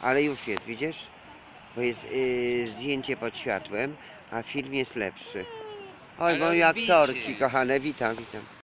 Ale już jest, widzisz? Bo jest zdjęcie pod światłem, a film jest lepszy. Oj, Ale moje odbicie aktorki jest. kochane, witam, witam.